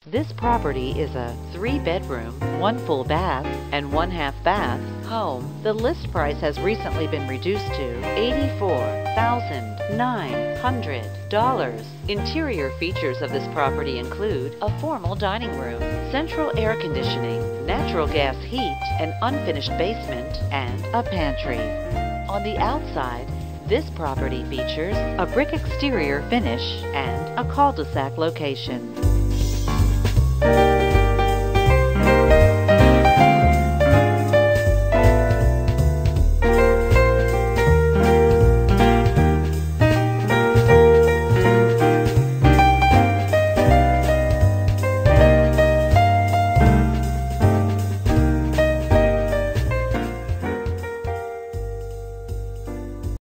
This property is a 3-bedroom, 1 full bath, and 1/2 bath home. The list price has recently been reduced to $84,900. Interior features of this property include a formal dining room, central air conditioning, natural gas heat, an unfinished basement, and a pantry. On the outside, this property features a brick exterior finish and a cul-de-sac location.